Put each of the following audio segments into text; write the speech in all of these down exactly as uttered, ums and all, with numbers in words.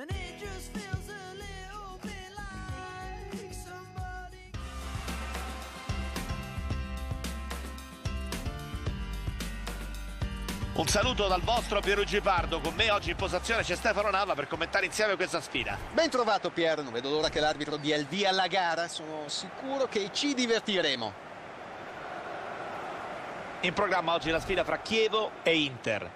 Un saluto dal vostro Pierluigi Pardo. Con me oggi in posazione c'è Stefano Nava per commentare insieme questa sfida. Ben trovato Pier, non vedo l'ora che l'arbitro dia il via alla gara, sono sicuro che ci divertiremo. In programma oggi la sfida fra Chievo e Inter.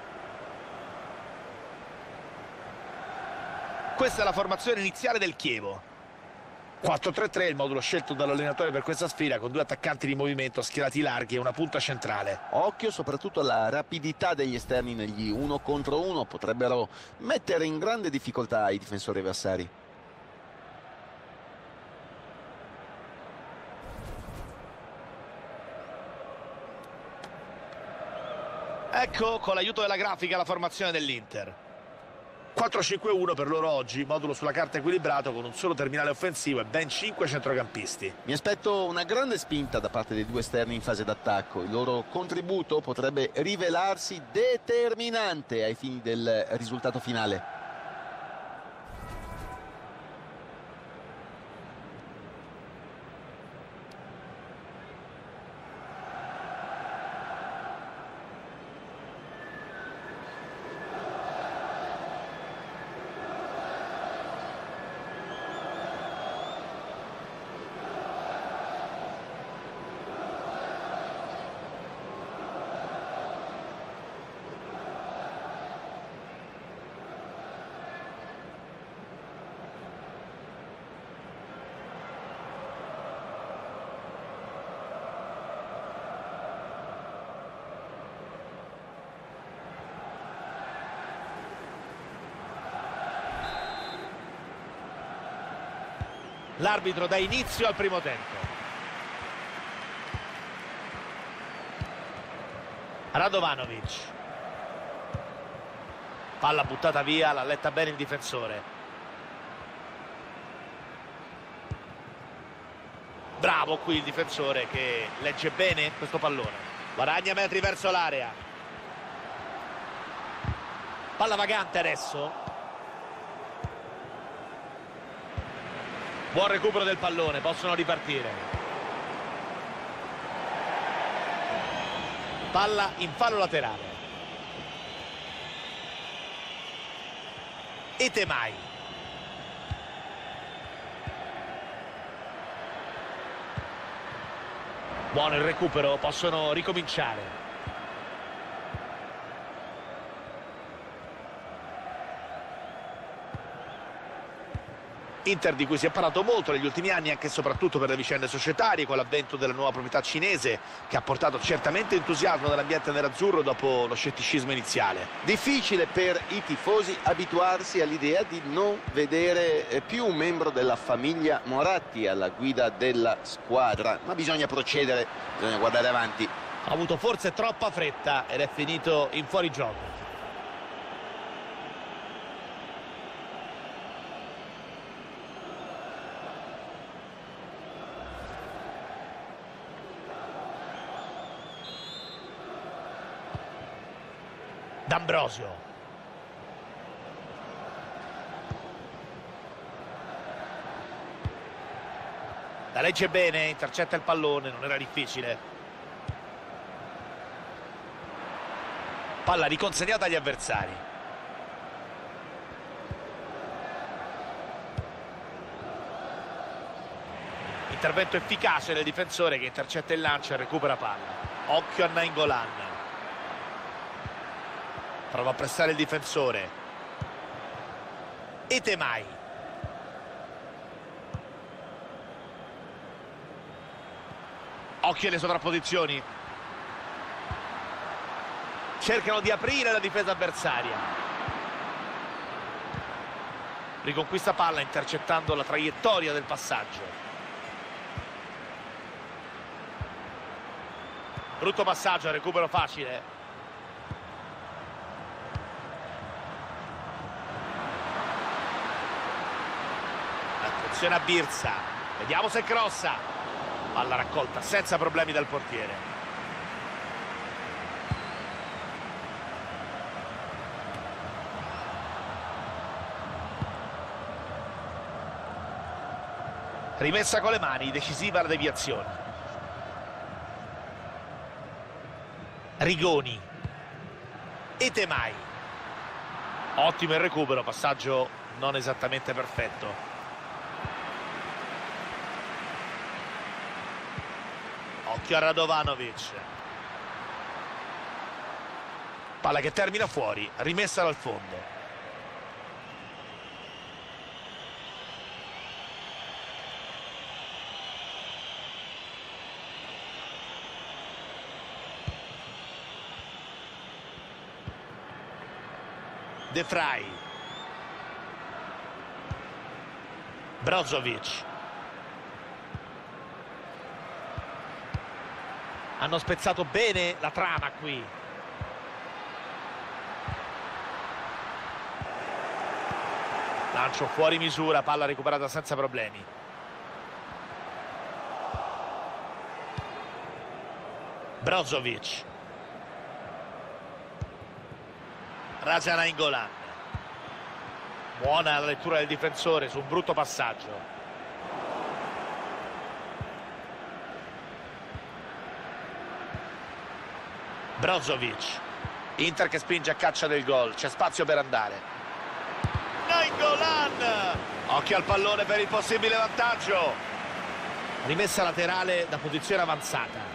Questa è la formazione iniziale del Chievo. quattro tre tre è il modulo scelto dall'allenatore per questa sfida, con due attaccanti di movimento schierati larghi e una punta centrale. Occhio soprattutto alla rapidità degli esterni negli uno contro uno, potrebbero mettere in grande difficoltà i difensori avversari. Ecco con l'aiuto della grafica la formazione dell'Inter. quattro cinque uno per loro oggi, modulo sulla carta equilibrato con un solo terminale offensivo e ben cinque centrocampisti. Mi aspetto una grande spinta da parte dei due esterni in fase d'attacco. Il loro contributo potrebbe rivelarsi determinante ai fini del risultato finale. L'arbitro dà inizio al primo tempo. Radovanovic. Palla buttata via, l'ha letta bene il difensore. Bravo qui il difensore che legge bene questo pallone. Guadagna metri verso l'area. Palla vagante adesso. Buon recupero del pallone, possono ripartire. Palla in fallo laterale. Etemai. Buono il recupero, possono ricominciare. Inter di cui si è parlato molto negli ultimi anni, anche e soprattutto per le vicende societarie, con l'avvento della nuova proprietà cinese che ha portato certamente entusiasmo nell'ambiente nerazzurro dopo lo scetticismo iniziale. Difficile per i tifosi abituarsi all'idea di non vedere più un membro della famiglia Moratti alla guida della squadra, ma bisogna procedere, bisogna guardare avanti. Ha avuto forse troppa fretta ed è finito in fuorigioco. D'Ambrosio. La legge bene, intercetta il pallone, non era difficile. Palla riconsegnata agli avversari. Intervento efficace del difensore che intercetta il lancio e recupera palla. Occhio a Nainggolan. Prova a pressare il difensore. Etemai. Occhio alle sovrapposizioni. Cercano di aprire la difesa avversaria. Riconquista palla intercettando la traiettoria del passaggio. Brutto passaggio, recupero facile. Attenzione a Birsa, vediamo se crossa. Palla raccolta senza problemi dal portiere. Rimessa con le mani, decisiva la deviazione. Rigoni. Etemai. Ottimo il recupero, passaggio non esattamente perfetto. Occhio a Radovanovic. Palla che termina fuori, rimessa dal fondo. De Vrij. Brozovic. Hanno spezzato bene la trama qui. Lancio fuori misura, palla recuperata senza problemi. Brozovic. Raja Nainggolan. Buona la lettura del difensore su un brutto passaggio. Brozovic. Inter che spinge a caccia del gol, c'è spazio per andare. Nainggolan. Occhio al pallone per il possibile vantaggio. Rimessa laterale da posizione avanzata.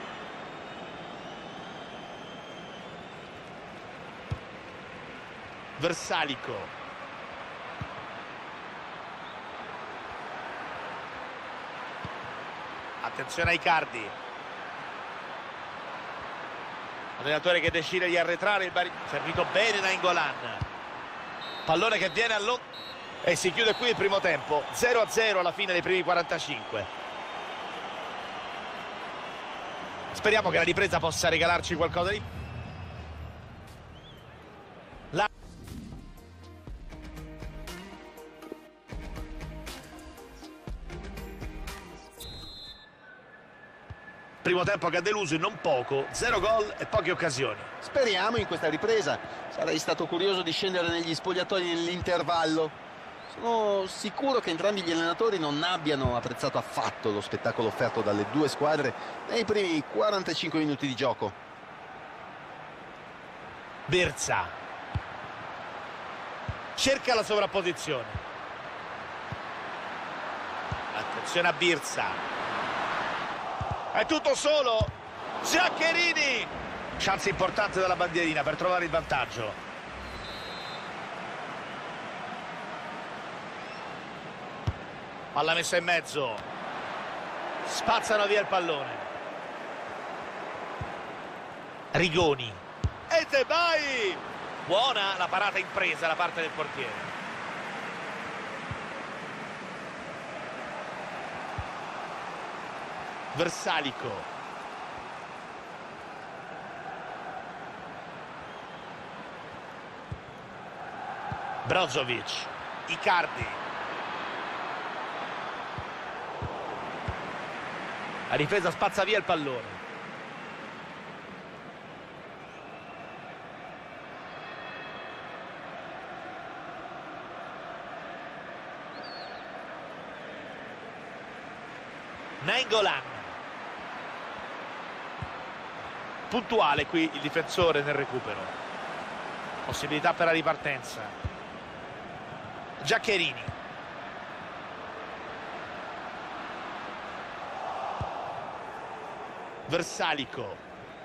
Versalico. Attenzione ai Icardi. Allenatore che decide di arretrare, il bar... servito bene Nainggolan. Pallone che viene allo... e si chiude qui il primo tempo. zero a zero alla fine dei primi quarantacinque. Speriamo che la ripresa possa regalarci qualcosa di... La... Primo tempo che ha deluso in non poco, zero gol e poche occasioni. Speriamo in questa ripresa. Sarei stato curioso di scendere negli spogliatoi nell'intervallo. Sono sicuro che entrambi gli allenatori non abbiano apprezzato affatto lo spettacolo offerto dalle due squadre nei primi quarantacinque minuti di gioco. Birsa. Cerca la sovrapposizione. Attenzione a Birsa. È tutto solo. Giaccherini. Chance importante dalla bandierina per trovare il vantaggio. Palla messa in mezzo. Spazzano via il pallone. Rigoni. Etemai. Buona la parata impresa da parte del portiere. Versalico. Brozovic. Icardi. La difesa spazza via il pallone. Nainggolan. Puntuale qui il difensore nel recupero. Possibilità per la ripartenza. Giaccherini. Versalico.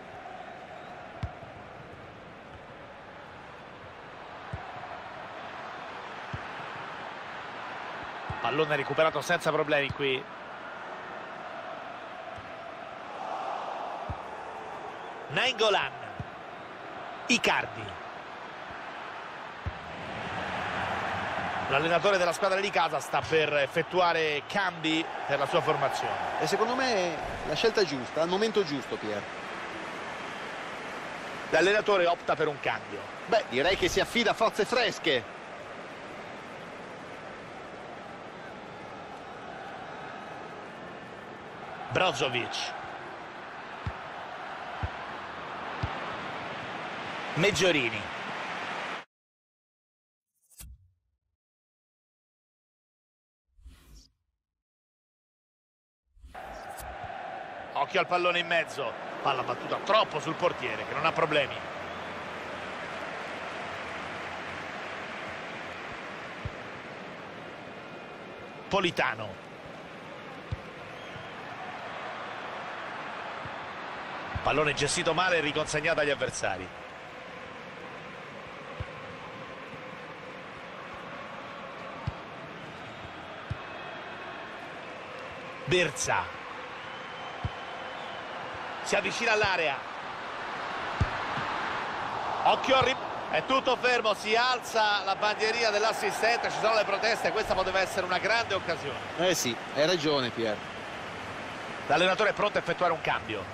Pallone recuperato senza problemi qui. Nainggolan. Icardi. L'allenatore della squadra di casa sta per effettuare cambi per la sua formazione. E secondo me è la scelta giusta, al momento giusto, Pier. L'allenatore opta per un cambio. Beh, direi che si affida a forze fresche. Brozovic. Meggiorini. Occhio al pallone in mezzo, palla battuta troppo sul portiere che non ha problemi. Politano. Pallone gestito male e riconsegnato agli avversari. Birza. Si avvicina all'area. Occhio al rimbalzo. È tutto fermo, si alza la bandierina dell'assistente, ci sono le proteste, questa poteva essere una grande occasione. Eh sì, hai ragione Pier. L'allenatore è pronto a effettuare un cambio.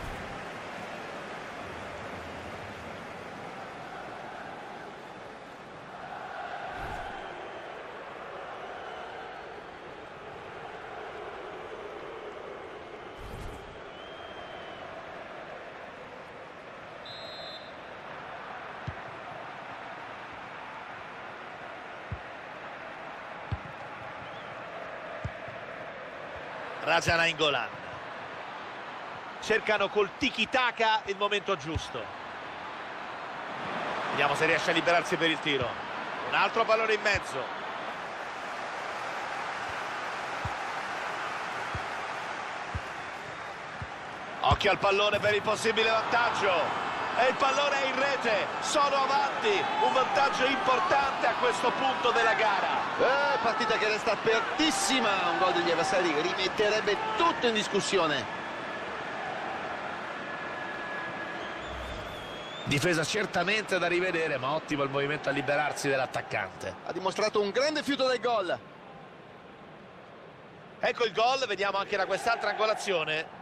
Raja Nainggolan. Cercano col tiki-taka il momento giusto. Vediamo se riesce a liberarsi per il tiro. Un altro pallone in mezzo. Occhio al pallone per il possibile vantaggio. E il pallone è in rete, sono avanti, un vantaggio importante a questo punto della gara. Eh, partita che resta apertissima, un gol degli avversari rimetterebbe tutto in discussione. Difesa certamente da rivedere, ma ottimo il movimento a liberarsi dell'attaccante. Ha dimostrato un grande fiuto del gol. Ecco il gol, vediamo anche da quest'altra angolazione.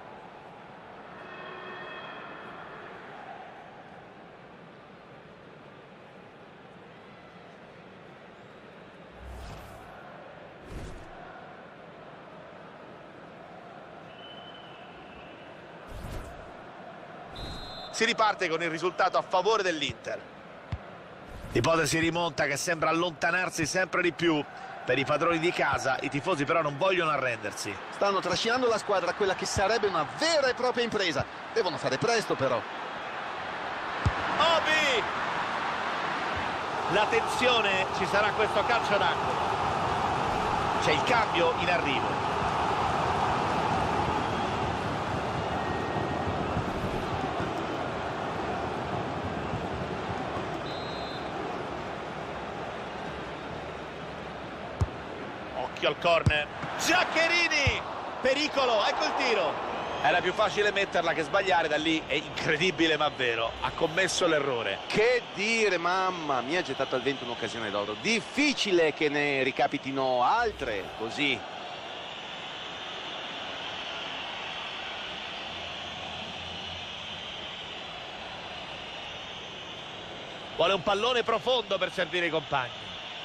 Si riparte con il risultato a favore dell'Inter. L'ipotesi rimonta che sembra allontanarsi sempre di più per i padroni di casa. I tifosi però non vogliono arrendersi. Stanno trascinando la squadra a quella che sarebbe una vera e propria impresa. Devono fare presto però. Obi! La tensione, ci sarà questo calcio d'angolo. C'è il cambio in arrivo. Occhio al corner. Giaccherini! Pericolo, ecco il tiro. Era più facile metterla che sbagliare, da lì è incredibile ma vero. Ha commesso l'errore. Che dire, mamma mia, ha gettato al vento un'occasione d'oro. Difficile che ne ricapitino altre così. Vuole un pallone profondo per servire i compagni.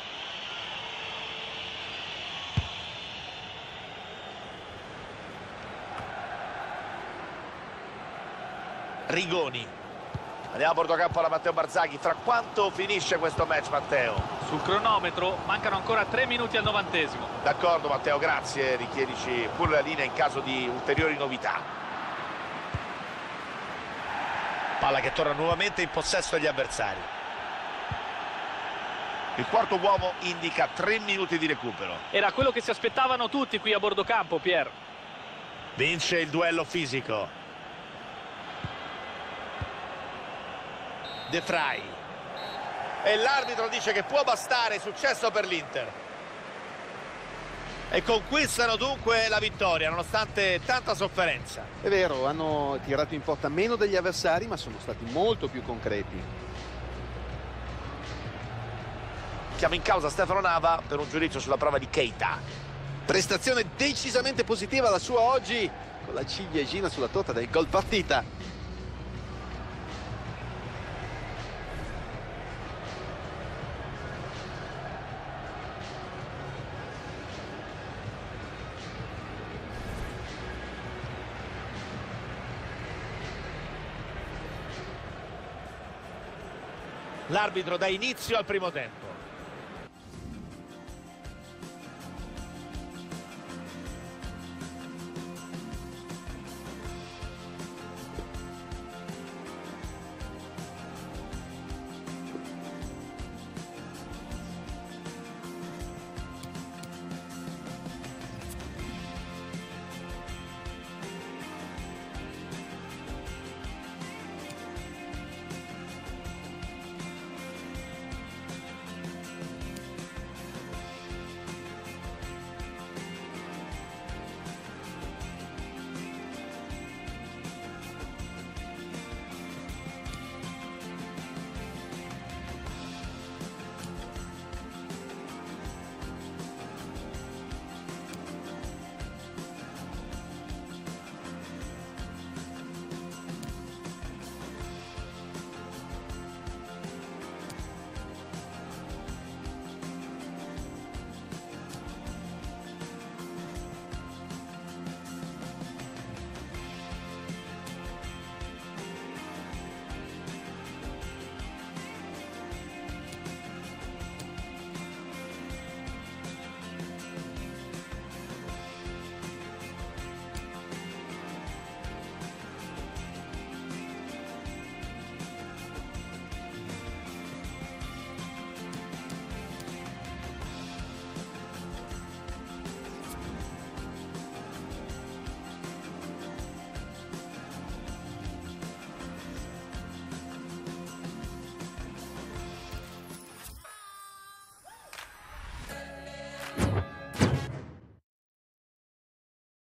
Rigoni. Andiamo a bortocampo alla Matteo Barzaghi. Fra quanto finisce questo match, Matteo? Sul cronometro mancano ancora tre minuti al novantesimo. D'accordo Matteo, grazie. Richiedici pure la linea in caso di ulteriori novità. Palla che torna nuovamente in possesso degli avversari. Il quarto uomo indica tre minuti di recupero. Era quello che si aspettavano tutti qui a bordo campo, Pier. Vince il duello fisico. De Vrij. E l'arbitro dice che può bastare, successo per l'Inter. E conquistano dunque la vittoria nonostante tanta sofferenza. È vero, hanno tirato in porta meno degli avversari, ma sono stati molto più concreti. Chiama in causa Stefano Nava per un giudizio sulla prova di Keita. Prestazione decisamente positiva la sua oggi, con la ciliegina sulla torta del gol partita. L'arbitro dà inizio al primo tempo.